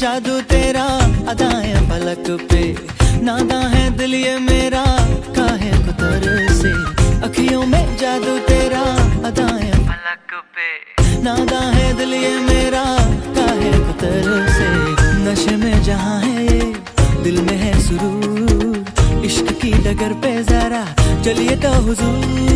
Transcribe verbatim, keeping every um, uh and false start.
जादू तेरा, अदाएं फलक पे, नादा है दिल ये मेरा, काहे को तरसे। अखियों में जादू तेरा, अदाएं फलक पे, नादा है दिल ये मेरा, काहे को तरसे। नशे में जहाँ है ये, दिल में है सुरूर, इश्क की डगर पे जरा चलिए तो हुजूर।